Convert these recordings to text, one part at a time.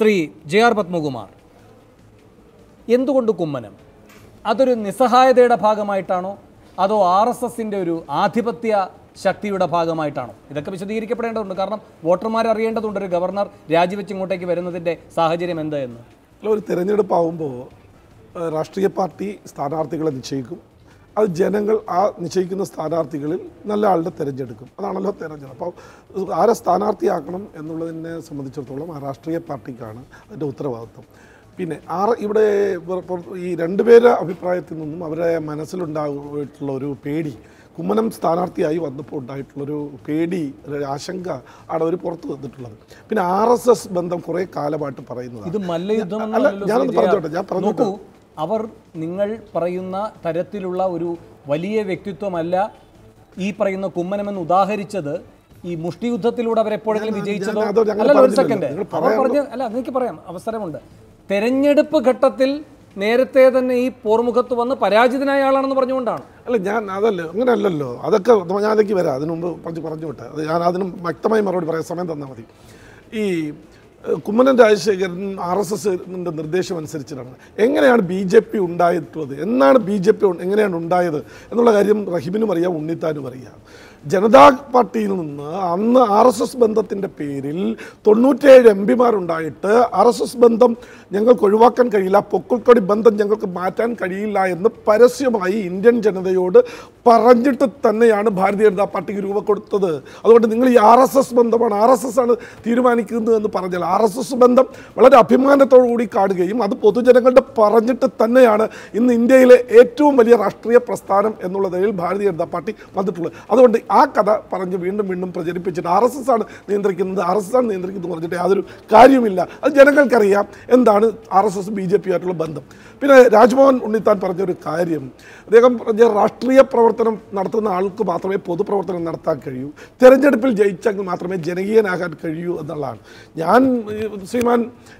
Shri JR Padmakumar, എന്തുകൊണ്ട് കുമ്മനം? അതൊരു നിസ്സഹായതയുടെ ഭാഗമായിട്ടാണോ അതോ RSSന്റെ ഒരു ആധിപത്യ ശക്തിയുടെ ഭാഗമായിട്ടാണോ? ഇതൊക്കെ വിശദീകരിക്കപ്പെടേണ്ടതുണ്ട്. കാരണം വോട്ടർമാർ അറിയേണ്ടതുണ്ട് ഒരു ഗവർണർ രാജിവെച്ച് ഇങ്ങോട്ടേക്ക് വരുന്നതിൻ്റെ സാഹചര്യം എന്താ എന്ന്. ഒരു തിരഞ്ഞെടുപ്പാകുമ്പോൾ രാഷ്ട്രീയ പാർട്ടി സ്ഥാനാർത്ഥികളെ നിശ്ചയിക്കും. അത് ജനങ്ങൾ ആ നിശ്ചയിക്കുന്ന സ്ഥാനാർത്ഥികളിൽ നല്ല ആളുടെ തിരഞ്ഞെടുക്കും. അതാണല്ലോ തിരഞ്ഞെടുപ്പ്. അപ്പോൾ ആരെ സ്ഥാനാർത്ഥിയാക്കണം എന്നുള്ളതിനെ സംബന്ധിച്ചിടത്തോളം ആ രാഷ്ട്രീയ പാർട്ടിക്കാണ് അതിൻ്റെ ഉത്തരവാദിത്വം. പിന്നെ ഇവിടെ ഈ രണ്ടുപേരുടെ അഭിപ്രായത്തിൽ നിന്നും അവരുടെ മനസ്സിലുണ്ടായിട്ടുള്ള ഒരു പേടി, കുമ്മനം സ്ഥാനാർത്ഥിയായി വന്നപ്പോൾ ഉണ്ടായിട്ടുള്ളൊരു പേടി, ഒരു ആശങ്ക ആണ് അവർ പുറത്തു വന്നിട്ടുള്ളത്. പിന്നെ RSS ബന്ധം കുറേ കാലമായിട്ട് പറയുന്നത് ഇത് മല്ലയുദ്ധം. ഞാനൊന്ന് പറഞ്ഞോട്ടെ, ഞാൻ പറഞ്ഞു. അവർ നിങ്ങൾ പറയുന്ന തരത്തിലുള്ള ഒരു വലിയ വ്യക്തിത്വമല്ല ഈ പറയുന്ന കുമ്മനമെന്ന് ഉദാഹരിച്ചത്. ഈ മുഷ്ടിയുദ്ധത്തിലൂടെ അവരെപ്പോഴെങ്കിലും വിജയിച്ചതോ? ഒരു സെക്കൻഡ് അല്ല, നിങ്ങൾക്ക് പറയാം, അവസരമുണ്ട്. തെരഞ്ഞെടുപ്പ് ഘട്ടത്തിൽ നേരത്തെ തന്നെ ഈ പോർമുഖത്ത് വന്ന് പരാജിതനായ ആളാണെന്ന് പറഞ്ഞുകൊണ്ടാണ്. അല്ല, ഞാൻ അതല്ല, അങ്ങനെ അല്ലല്ലോ. അതൊക്കെ ഞാൻ അതിലേക്ക് വരാം. അതിനു മുമ്പ് പറഞ്ഞോട്ടെ. അത് ഞാൻ അതിനും വ്യക്തമായി മറുപടി പറയാൻ സമയം തന്നാൽ മതി. ഈ കുമ്മനം രാജശേഖരൻ RSSന്റെ നിർദ്ദേശം അനുസരിച്ചിട്ടാണ്. എങ്ങനെയാണ് BJP ഉണ്ടായിട്ടുള്ളത്, എന്നാണ് BJP എങ്ങനെയാണ് ഉണ്ടായത് എന്നുള്ള കാര്യം റഹീമിനും അറിയാം, ഉണ്ണിത്താനും അറിയാം. ജനതാ പാർട്ടിയിൽ നിന്ന് അന്ന് RSS ബന്ധത്തിൻ്റെ പേരിൽ 97 MPമാരുണ്ടായിട്ട് RSS ബന്ധം ഞങ്ങൾക്ക് ഒഴിവാക്കാൻ കഴിയില്ല, പൊക്കിൾക്കൊടി ബന്ധം ഞങ്ങൾക്ക് മാറ്റാൻ കഴിയില്ല എന്ന് പരസ്യമായി ഇന്ത്യൻ ജനതയോട് പറഞ്ഞിട്ട് തന്നെയാണ് ഭാരതീയ ജനതാ പാർട്ടിക്ക് രൂപം കൊടുത്തത്. അതുകൊണ്ട് നിങ്ങൾ ഈ RSS ബന്ധമാണ്, RSS ആണ് തീരുമാനിക്കുന്നത് എന്ന് പറഞ്ഞാൽ RSS ബന്ധം വളരെ അഭിമാനത്തോടു കൂടി കാണുകയും അത് പൊതുജനങ്ങളുടെ പറഞ്ഞിട്ട് തന്നെയാണ് ഇന്ന് ഇന്ത്യയിലെ ഏറ്റവും വലിയ രാഷ്ട്രീയ പ്രസ്ഥാനം എന്നുള്ള നിലയിൽ ഭാരതീയ ജനതാ പാർട്ടി വന്നിട്ടുള്ളത്. അതുകൊണ്ട് ആ കഥ പറഞ്ഞ് വീണ്ടും വീണ്ടും പ്രചരിപ്പിച്ചിട്ട് RSS ആണ് നിയന്ത്രിക്കുന്നത്, RSS ആണ് നിയന്ത്രിക്കുന്നത് പറഞ്ഞിട്ട് യാതൊരു കാര്യമില്ല. അത് ജനങ്ങൾക്കറിയാം എന്താണ് RSS BJP ആയിട്ടുള്ള ബന്ധം. പിന്നെ രാജ്മോഹൻ ഉണ്ണിത്താൻ പറഞ്ഞൊരു കാര്യം, അദ്ദേഹം പറഞ്ഞ രാഷ്ട്രീയ പ്രവർത്തനം നടത്തുന്ന ആൾക്ക് മാത്രമേ പൊതുപ്രവർത്തനം നടത്താൻ കഴിയൂ, തെരഞ്ഞെടുപ്പിൽ ജയിച്ചെങ്കിൽ മാത്രമേ ജനകീയനാകാൻ കഴിയൂ എന്നുള്ളതാണ്. ഞാൻ ശ്രീമാൻ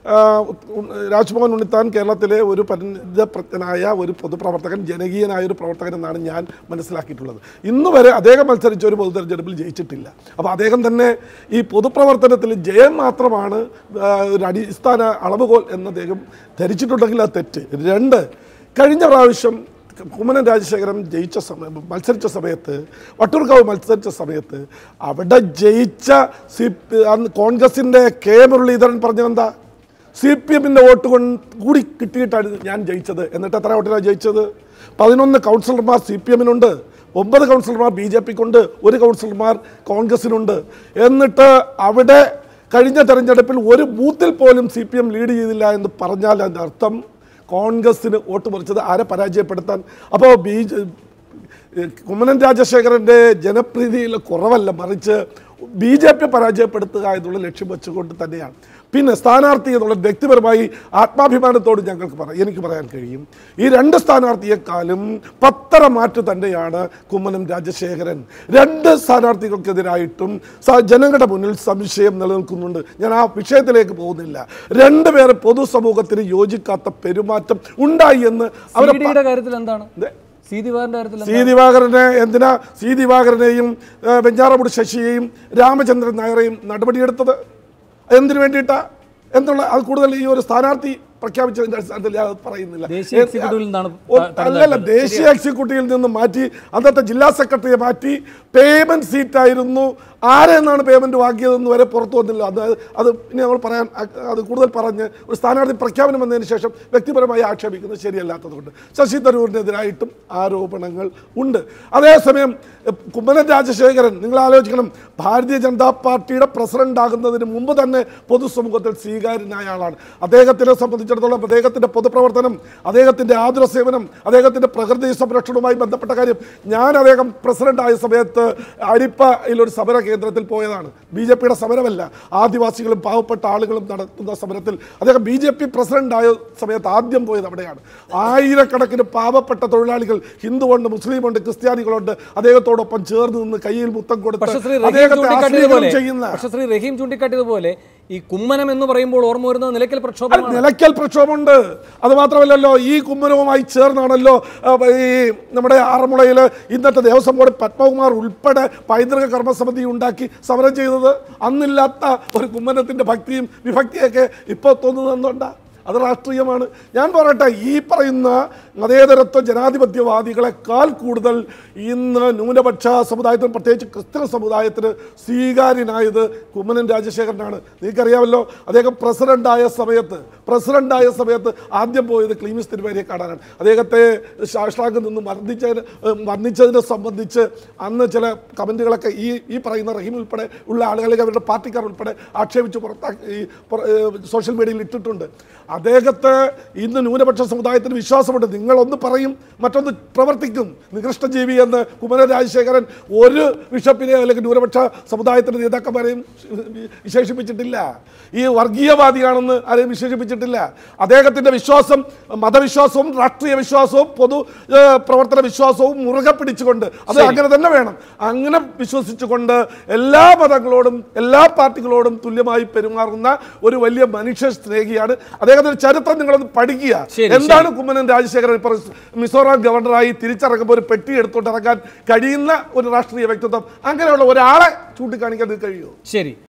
രാജ്മോഹൻ ഉണ്ണിത്താൻ കേരളത്തിലെ ഒരു പരിണിതപ്രജ്ഞനായ ഒരു പൊതുപ്രവർത്തകൻ, ജനകീയനായ ഒരു പ്രവർത്തകൻ എന്നാണ് ഞാൻ മനസ്സിലാക്കിയിട്ടുള്ളത്. ഇന്ന് വരെ അദ്ദേഹം മത്സരിച്ച ഒരു പൊതു തെരഞ്ഞെടുപ്പിൽ ജയിച്ചിട്ടില്ല. അപ്പോൾ അദ്ദേഹം തന്നെ ഈ പൊതുപ്രവർത്തനത്തിൽ ജയം മാത്രമാണ് ഒരു അടിസ്ഥാന അളവുകോൽ എന്ന് അദ്ദേഹം ധരിച്ചിട്ടുണ്ടെങ്കിൽ അത് തെറ്റ്. 2, കഴിഞ്ഞ പ്രാവശ്യം കുമ്മനം രാജശേഖരൻ മത്സരിച്ച സമയത്ത്, വട്ടിയൂർക്കാവ് മത്സരിച്ച സമയത്ത് അവിടെ ജയിച്ച കോൺഗ്രസിൻ്റെ K മുരളീധരൻ പറഞ്ഞതെന്താ? CPMൻ്റെ വോട്ട് കൂടി കിട്ടിയിട്ടാണ് ഞാൻ ജയിച്ചത്. എന്നിട്ട് എത്ര വോട്ടിനാണ് ജയിച്ചത്? 11 കൗൺസിലർമാർ CPMനുണ്ട്, 9 കൗൺസിലർമാർ BJPക്കുണ്ട്, 1 കൗൺസിലർമാർ കോൺഗ്രസിനുണ്ട്. എന്നിട്ട് അവിടെ കഴിഞ്ഞ തെരഞ്ഞെടുപ്പിൽ ഒരു ബൂത്തിൽ പോലും CPM ലീഡ് ചെയ്തില്ല എന്ന് പറഞ്ഞാൽ അതിൻ്റെ അർത്ഥം കോൺഗ്രസിന് വോട്ട് മറിച്ചത് ആരെ പരാജയപ്പെടുത്താൻ? അപ്പോൾ കുമ്മനം രാജശേഖരൻ്റെ ജനപ്രീതിയിൽ കുറവല്ല, മറിച്ച് BJP പരാജയപ്പെടുത്തുക എന്നുള്ള ലക്ഷ്യം വെച്ചുകൊണ്ട് തന്നെയാണ്. പിന്നെ സ്ഥാനാർത്ഥി എന്നുള്ള വ്യക്തിപരമായി ആത്മാഭിമാനത്തോട് എനിക്ക് പറയാൻ കഴിയും, ഈ 2 സ്ഥാനാർത്ഥിയെക്കാളും 10 മാറ്റ് തന്നെയാണ് കുമ്മനം രാജശേഖരൻ. 2 സ്ഥാനാർത്ഥികൾക്കെതിരായിട്ടും ജനങ്ങളുടെ മുന്നിൽ സംശയം നിലനിൽക്കുന്നുണ്ട്. ഞാൻ ആ വിഷയത്തിലേക്ക് പോകുന്നില്ല. 2 പേർ പൊതുസമൂഹത്തിന് യോജിക്കാത്ത പെരുമാറ്റം ഉണ്ടായി എന്ന് അവരുടെ കാര്യത്തിൽ എന്താണ്? സി ദിവാകരനെ എന്തിനാ സി ദിവാകരനെയും വെഞ്ഞാറമൂട് ശശിയെയും രാമചന്ദ്രൻ നായരെയും നടപടിയെടുത്തത്? എന്തിനു വേണ്ടിയിട്ടാ എന്നുള്ള അത് കൂടുതൽ ഈ ഒരു സ്ഥാനാർത്ഥി പ്രഖ്യാപിച്ചതിൻ്റെ അടിസ്ഥാനത്തിൽ ഞാൻ പറയുന്നില്ല. അല്ലല്ല, ദേശീയ എക്സിക്യൂട്ടീവിൽ നിന്ന് മാറ്റി അന്നത്തെ ജില്ലാ സെക്രട്ടറിയെ മാറ്റി പേയ്മെൻറ്റ് സീറ്റായിരുന്നു. ആരെന്നാണ് പേയ്മെൻറ്റ് വാങ്ങിയതെന്ന് വരെ പുറത്തു വന്നില്ല. അത് ഇനി നമ്മൾ പറയാൻ അത് കൂടുതൽ പറഞ്ഞ് ഒരു സ്ഥാനാർത്ഥി പ്രഖ്യാപനം വന്നതിന് ശേഷം വ്യക്തിപരമായി ആക്ഷേപിക്കുന്നത് ശരിയല്ലാത്തതുകൊണ്ട് ശശി തരൂരിനെതിരായിട്ടും ആരോപണങ്ങൾ ഉണ്ട്. അതേസമയം കുമ്മനം രാജശേഖരൻ, നിങ്ങൾ ആലോചിക്കണം, ഭാരതീയ ജനതാ പാർട്ടിയുടെ പ്രസിഡന്റ് ആകുന്നതിന് മുമ്പ് തന്നെ പൊതുസമൂഹത്തിൽ സ്വീകാര്യനായ ആളാണ്. അദ്ദേഹത്തിനെ സംബന്ധിച്ചിടത്തോളം അദ്ദേഹത്തിൻ്റെ പൊതുപ്രവർത്തനം, അദ്ദേഹത്തിൻ്റെ ആതുര സേവനം, അദ്ദേഹത്തിൻ്റെ പ്രകൃതി സംരക്ഷണവുമായി ബന്ധപ്പെട്ട കാര്യം, ഞാൻ അദ്ദേഹം പ്രസിഡന്റ് ആയ സമയത്ത് അരിപ്പയിലൊരു സമര കേന്ദ്രത്തിൽ പോയതാണ്. BJPയുടെ സമരമല്ല, ആദിവാസികളും പാവപ്പെട്ട ആളുകളും നടത്തുന്ന സമരത്തിൽ അദ്ദേഹം BJP പ്രസിഡന്റ് ആയ സമയത്ത് ആദ്യം പോയത് അവിടെയാണ്. ആയിരക്കണക്കിന് പാവപ്പെട്ട തൊഴിലാളികൾ, ഹിന്ദുവുണ്ട്, മുസ്ലിമുണ്ട്, ക്രിസ്ത്യാനികളുണ്ട്, അദ്ദേഹത്തോടൊപ്പം ചേർന്ന് നിന്ന് കയ്യിൽ മുത്തം കൊടുത്ത് അദ്ദേഹത്തെ ശ്രീ റഹീം ചൂണ്ടിക്കാട്ടിയതുപോലെ ഈ കുമ്മനം എന്ന് പറയുമ്പോൾ ഓർമ്മ വരുന്നത് നിലയ്ക്കൽ പ്രക്ഷോഭമാണ്. നിലയ്ക്കൽ പ്രക്ഷോഭമുണ്ട്. അത് മാത്രമല്ലല്ലോ, ഈ കുമ്മനവുമായി ചേർന്നാണല്ലോ ഈ നമ്മുടെ ആറന്മുളയിൽ ഇന്നത്തെ ദേവസ്വം ബോർഡ് പത്മകുമാർ ഉൾപ്പെടെ പൈതൃക കർമ്മസമിതി ഉണ്ടാക്കി സമരം ചെയ്തത്. അന്നില്ലാത്ത ഒരു കുമ്മനത്തിൻ്റെ ഭക്തിയും വിഭക്തിയൊക്കെ ഇപ്പോൾ തോന്നുന്നുണ്ടാ? അത് രാഷ്ട്രീയമാണ്. ഞാൻ പറയട്ടെ, ഈ പറയുന്ന മതേതരത്വ ജനാധിപത്യവാദികളെക്കാൾ കൂടുതൽ ഇന്ന് ന്യൂനപക്ഷ സമുദായത്തിന്, പ്രത്യേകിച്ച് ക്രിസ്ത്യൻ സമുദായത്തിന് സ്വീകാര്യനായത് കുമ്മനം രാജശേഖരനാണ്. നിങ്ങൾക്കറിയാമല്ലോ, അദ്ദേഹം പ്രസിഡൻ്റായ സമയത്ത് ആദ്യം പോയത് ക്ലീമിസ് തിരുമേനിയെ കാണാനാണ്. അദ്ദേഹത്തെ ശാസ്ത്രാംഗം നിന്ന് വർണ്ണിച്ചതിനെ സംബന്ധിച്ച് അന്ന് ചില കമൻറ്റുകളൊക്കെ ഈ പറയുന്ന റഹീം ഉൾപ്പെടെ ഉള്ള ആളുകളെ, അവരുടെ പാർട്ടിക്കാർ ഉൾപ്പെടെ ആക്ഷേപിച്ച് സോഷ്യൽ മീഡിയയിൽ ഇട്ടിട്ടുണ്ട്. അദ്ദേഹത്തെ ഇന്ന് ന്യൂനപക്ഷ സമുദായത്തിന് വിശ്വാസമുണ്ട്. നിങ്ങളൊന്ന് പറയും, മറ്റൊന്ന് പ്രവർത്തിക്കും. നികൃഷ്ടജീവി എന്ന് കുമ്മനം രാജശേഖരൻ ഒരു ബിഷപ്പിനെ അല്ലെങ്കിൽ ന്യൂനപക്ഷ സമുദായത്തിൻ്റെ നേതാക്കന്മാരെയും വിശേഷിപ്പിച്ചിട്ടില്ല. ഈ വർഗീയവാദിയാണെന്ന് ആരെയും വിശേഷിപ്പിച്ചിട്ടില്ല. അദ്ദേഹത്തിൻ്റെ വിശ്വാസം മതവിശ്വാസവും രാഷ്ട്രീയ വിശ്വാസവും പൊതു പ്രവർത്തന വിശ്വാസവും മുറുകെ പിടിച്ചുകൊണ്ട്, അത് അങ്ങനെ തന്നെ വേണം. അങ്ങനെ വിശ്വസിച്ചുകൊണ്ട് എല്ലാ മതങ്ങളോടും എല്ലാ പാർട്ടികളോടും തുല്യമായി പെരുമാറുന്ന ഒരു വലിയ മനുഷ്യ സ്നേഹിയാണ് അദ്ദേഹത്തിന്റെ ചരിത്രം. നിങ്ങളൊന്ന് പഠിക്കുക. എന്താണ് കുമ്മനം രാജശേഖരൻ ഇപ്പോൾ മിസോറാം ഗവർണറായി തിരിച്ചിറങ്ങുമ്പോൾ ഒരു പെട്ടി എടുത്തോണ്ട് ഇറങ്ങാൻ കഴിയുന്ന ഒരു രാഷ്ട്രീയ വ്യക്തിത്വം? അങ്ങനെയുള്ള ഒരാളെ ചൂണ്ടിക്കാണിക്കാൻ കഴിയുമോ? ശരി.